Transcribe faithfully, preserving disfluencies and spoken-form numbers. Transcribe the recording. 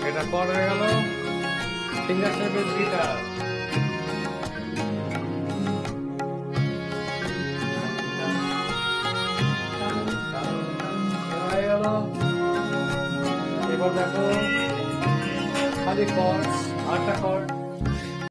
এটা কর হয়ে গেল ফিঙ্গার শেপের গিটার। হয়ে গেল। এবার দেখো খালি কর্ড, আটটা কর্ড।